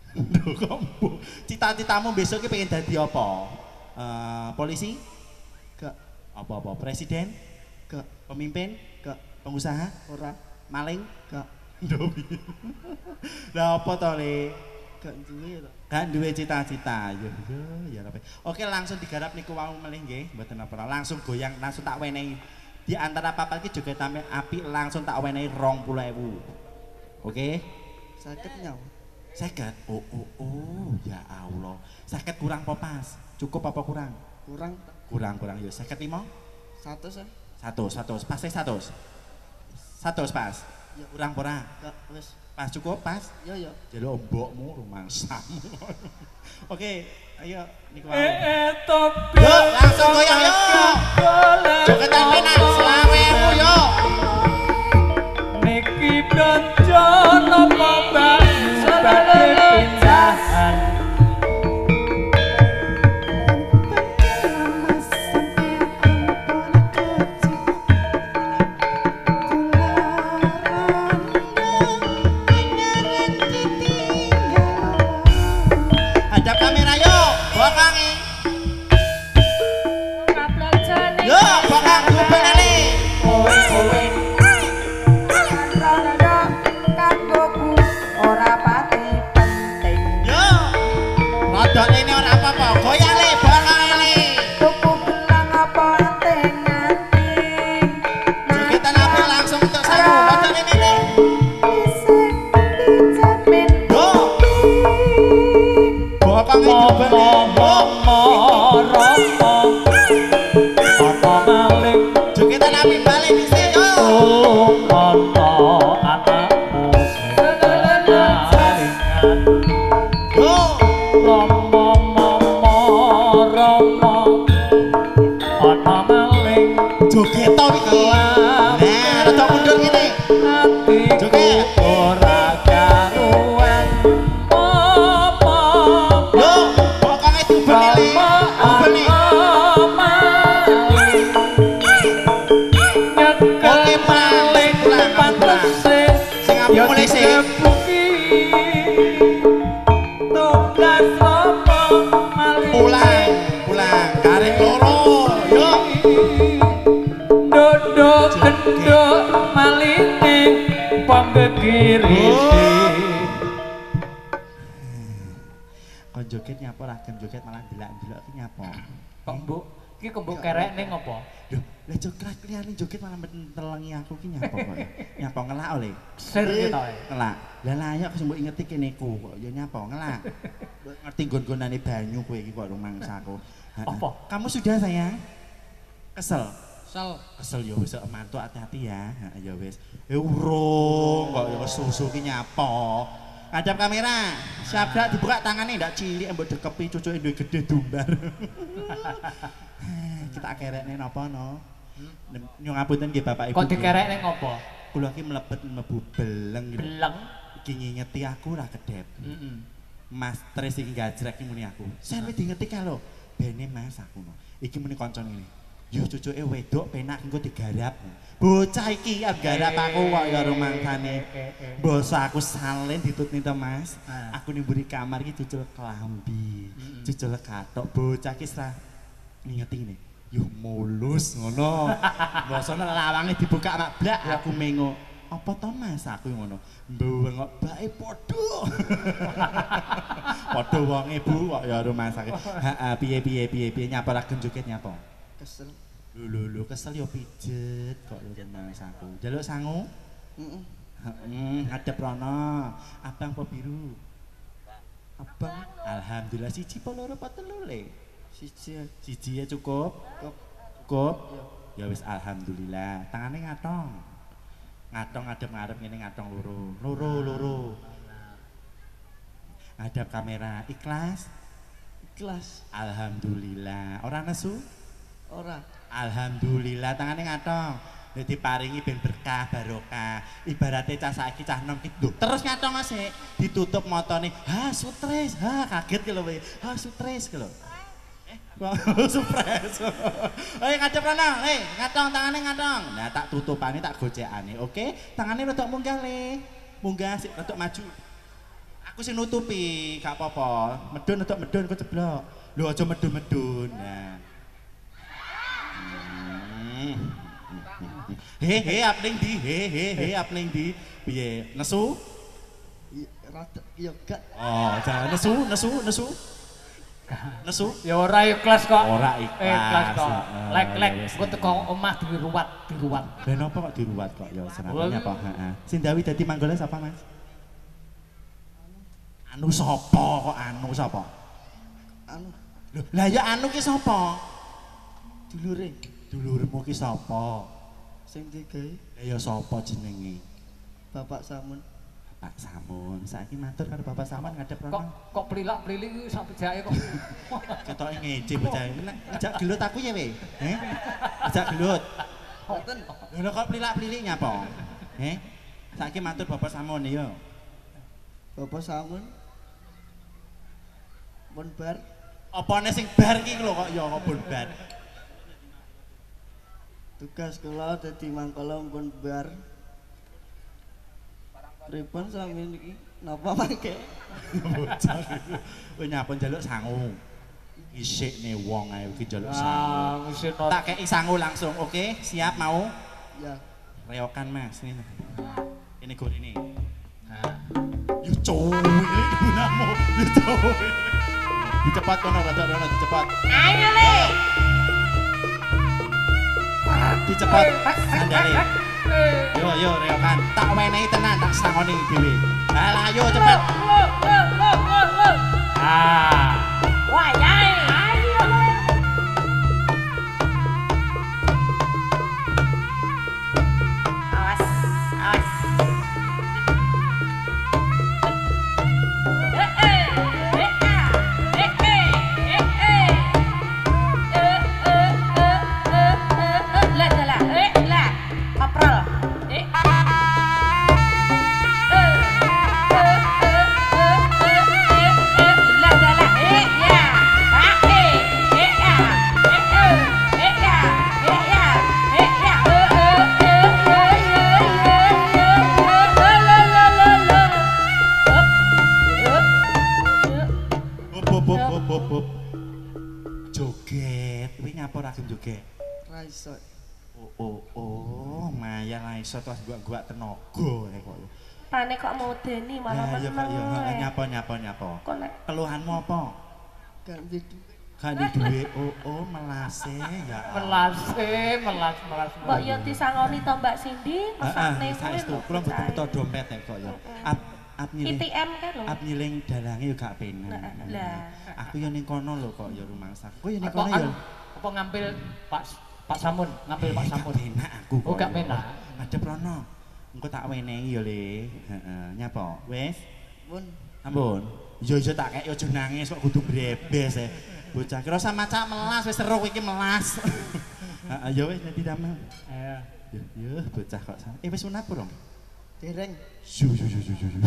Lho kok mbok. Cita-citamu besok ki pengen dadi apa? Eh, polisi? Ke apa-apa? Presiden? Ke pemimpin? Ke pengusaha? Ora. Maling? Ke Lho piye? Lah apa to, Le? Gak duwe to. Gak duwe cita-cita. Ya ya ya rapi. Oke, langsung digarap niku wau melih nggih, mboten apa-apa. Langsung goyang, langsung tak wenehi. Di antara papat iki joget tampil apik langsung tak wenehi rong puluh ewu. Oke? Sakit nyawa. Seket? Oh, oh, oh, ya Allah. Seket kurang apa pas? Cukup apa kurang? Kurang Kurang, kurang. Ya, seket lima? satu sah. Satu, satu. Pas satu. Satu pas. Ya. Kurang pora. Gak wis. Pas cukup pas. Yo yo. Jadi ombokmu rumangsamu. Oke, ayo niku. Eh tapi Yuk, langsung goyang yuk. Jogetan penak selawewu yuk. Niki blonjo napa mbak badhe pindahan. Hadap kamera yuk, bokangi. Ngablonjone. Yuk, bokang gubenane. Kowe kowe Kanggoku ora pati penting. Yuk. Rodok ini ora apa-apa, goyang le, bokang le. Tuku gelang apa tenganting. Jogetan apik langsung untuk saku, rodok ini le. Isik dijamin Yuk. Bokangi gubene. Yuk. apa maling Jogetan apik balik dhisik yuk. ana anakmu sedalingan Yuk. Rama mama rama ana maling Joget to iki. Nah, rodok mundur kene. ati Joget. ora karuan apa Yuk, bokangi gubene le. Gubene. Oke, pulang, pulang, pulang. Sing apik mulai sih. Pulang, pulang. Garing loro. Yuk. Dodok gendok maline panggegirisi. Kon joget nyapa ra gen joget malah delak-delok ki nyapa. Kok mbok iki kok mbok kerek ning apa? Lho, lah joget liyane joget malah mentelengi aku ki nyapa kok. Nyapa ngelak oleh. Sir ki to. Ngelak. Lah lah ayo sing mbok ingeti kene ku kok ya nyapa ngelak. Ngerti nggon-gonane banyu kowe iki kok rumangsaku. Apa? Kamu sudah sayang? Kesel. Sal. Kesel ya wis mantu hati-hati ya. Heeh ya wis. Eh urung kok ya susu ki nyapa. Ngadap kamera. Siap gak dibuka tangannya ndak cilik mbok dekepi cucuke duwe gede dumbar. Kita kerekne napa no? Nyuwun ngapunten nggih Bapak Ibu. Kok dikerek ning apa? Kula ki mlebet mlebu beleng gitu. Beleng. Iki ngingeti aku ora kedep. Heeh. Mas Tris iki gajrek iki muni aku. Sampe dingetik lho. Bene Mas aku no. Iki muni kancane ini. Yo cucuke wedok penak engko digarap. Bocah iki ya garap aku kok ya rumangsane. Basa aku salin ditutni to Mas. Aku nimburi kamar iki cucul klambi. Cucul katok bocah iki ra ngingeti ngene. Yo mulus ngono. Basane lawange dibuka mak blak aku mengo. Apa to Mas aku ngono. Mbengok bae padha. Padha wonge Bu kok ya rumangsake. Heeh piye piye piye piye nyapa ra joget nyapa. Kesel. Lho lho lho kesel yo pijet kok lho rumangsaku. Jaluk sangu? Heeh. Heeh, ngadep rono. Abang apa biru? Abang Alhamdulillah siji apa loro apa telu le? siji. Siji ya cukup. Cukup. Cukup. Ya wis alhamdulillah. Tangane ngatong. Ngatong ngadep ngarep ngene ngatong loro. Loro loro. Ngadep kamera ikhlas. Ikhlas. Alhamdulillah. Ora nesu? Ora. Alhamdulillah tangane ngatong. Nek diparingi ben berkah barokah. Ibarate cah saiki cah nom ki lho, terus ngatong sik ditutup matane. Ha sutris. Ha kaget ki lho kowe. Ha sutris ki lho. Eh, surprise. Hei ngadep rono, hei ngatong tangane ngatong. Nah tak tutupane tak gocekane. Oke, tangane rodok munggah le. Munggah sik rodok maju. Aku Aku sing nutupi, gak apa-apa. Medun untuk medun kok ceblok. Lho aja medun-medun. Nah. Hmm. He he apning di, he he he apning di. Piye? Nesu? Iya, rada iya gak. Oh, jangan nesu, nesu, nesu. Nesu? Ya ora ikhlas kok. Ora ikhlas. Eh, ikhlas kok. Heeh, Lek-lek ya wis. engko teko omah diruwat, diruwat. Lah napa kok diruwat kok ya senapanya Wah. apa? Heeh. Sing dawi dadi manggole sapa, Mas? Anu sapa kok anu sapa? Anu Lho, lah ya anu ki sapa? dulure Dulurmu ki sapa? sing digawe Lah ya sapa jenenge? Bapak Samun. Pak Samun. Saiki matur karo Bapak Samun ngadep Kok rono. kok plilak-plili sak pejake kok. Ketoke ngece bocah iki. Nek ajak gelut aku ya we. Heh. Ajak gelut. Mboten. Lho kok plilak-plili nyapa? Heh. Saiki matur Bapak Samun ya. Bapak Samun. Pun bar Apane sing bar ki lho kok ya kok bon bar. tugas kula dadi mangkala pun bar. Pripun sami niki napa mangke? Bocah iki. Kowe nyapa njaluk sangu. Isik ne wong ae iki njaluk sangu. Ah, mesti not. Tak kei sangu langsung. Oke, siap mau? Ya, Reokan Mas ini. Ini gorene. Nah, Yo cowok ini gunamu. Yo cowok. Dicepat kono rada rada dicepat. Ayo le. Dicepat sandale. Yo yo reokan. Tak wenehi tenan tak sangoni dhewe. Lah ayo cepet. ah. Wah, yai. Ayo le. Awas, awas. Eh, eh, eh, ah. Eh, eh, eh, eh. Eh, eh, eh, eh, eh, eh. Lah, lah, lah. Eh, lah. Kaprol. Eh. Eh, eh, eh, eh, eh, eh, eh. Lah, lah, lah. Eh, ya. Ah, eh. Eh, ya. Eh, eh. Eh, ya. Eh, ya. Eh, ya. Eh, eh, eh, eh, eh, eh, eh. Lah, lah, lah, lah, lah. Eh, eh, eh. Hop hop hop hop hop hop. Joget. Kuwi ngapa ra gelem joget? ra iso. Oh oh oh, Maya ra iso terus gua-gua tenaga ya kok. Pane kok mau deni malah Lah ya kok ya meneng. heeh, nyapa nyapa nyapa. Kok nek Keluhanmu apa? Gak di duit. Kan di duwe oh oh melase ya. Melas, eh, melas, melas. Mbak yo disangoni to Mbak Cindy, Heeh, mesakne saestu kula mboten beto dompet ya kok ya. Ap ap I T nyiling M kan lho. ap nyiling dalange yo gak penak. Nah, lah. Aku yo ning kono lho kok ya rumangsa. Kok yo ning Apa, kono yo. anu, apa ngambil Pak Pak Samun, ngambil Pak Eh, Samun. Gak penak aku Oh, kok gak ya. penak. Ngadep rono. Engko tak wenehi yo Le. Heeh, nyapa? Wis? Pun Ampun. Yo yo tak kek yo aja nangis kok kudu brebes e. Bocah kira sama cak melas wis seru iki melas. Heeh, yo wis nanti damel. Ayo. Yo yo bocah kok. sa- Eh wis sunat purung? dereng. Yu yu yu yu yu. yu.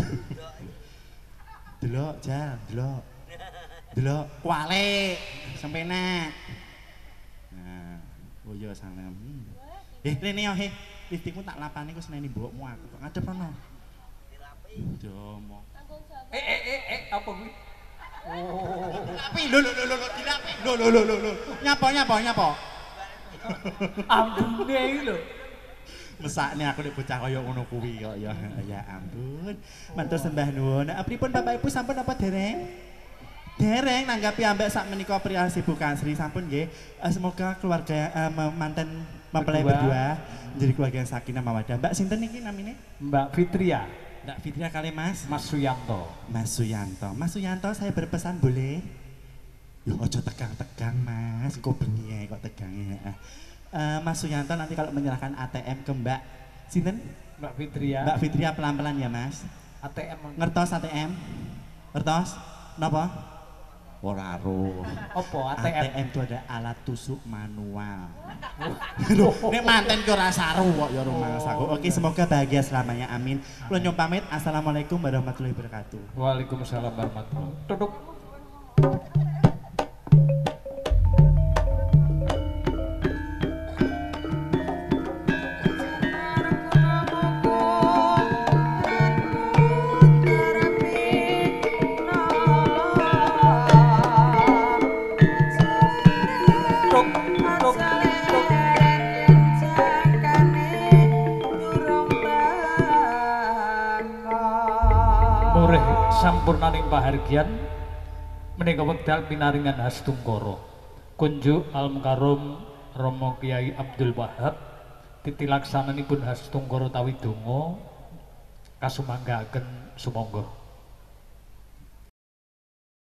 Delok jal, delok. Delok kualik sempena. Nah, oh iya salam. Hmm. Eh, rene yo he. Lipstikmu tak lapani kok seneni mbokmu aku kok ngadep rono. Domo. Eh, eh, eh, eh, apa kuwi? Oh. Tapi lho lho lho lho dilapi. Lho lho lho lho lho. Nyapa nyapa nyapa. Ambune iki lho. Mesakne aku nek bocah kaya ngono kuwi kok ya. Ya ampun. Matur sembah nuwun. Nah, pripun Bapak Ibu sampun apa dereng? Dereng nanggapi ambek sak menika perihal sibukan Sri sampun nggih. Eh, semoga keluarga eh, mem- manten mempelai Berdua. berdua menjadi keluarga yang sakinah mawaddah. Mbak sinten niki namine? Mbak Fitria, Mbak Fitria kali Mas. Mas Suyanto. Mas Suyanto. Mas Suyanto saya berpesan boleh? Yo ojo tegang-tegang Mas, kok bengi ae kok tegangnya. Eh, Mas Suyanto nanti kalau menyerahkan A T M ke Mbak sinten? Mbak Fitria, Mbak Fitria pelan-pelan ya Mas. A T M. Ngertos A T M? Ngertos? Napa? Ora ro. Apa A A T T M? M itu ada alat tusuk manual. Nek manten ki ora saru kok ya rumangsaku. Oke, semoga bahagia selamanya. Amin. Kula nyuwun pamit. Assalamualaikum warahmatullahi wabarakatuh. Waalaikumsalam warahmatullahi. Duduk. sampurnaning pahargyan menika wekdal pinaringan Hastungkara kunjuk Al-Mukarram Rama Kyai Abdul Wahab titilaksananipun Hastungkara tawi donga kasumanggaken sumangga.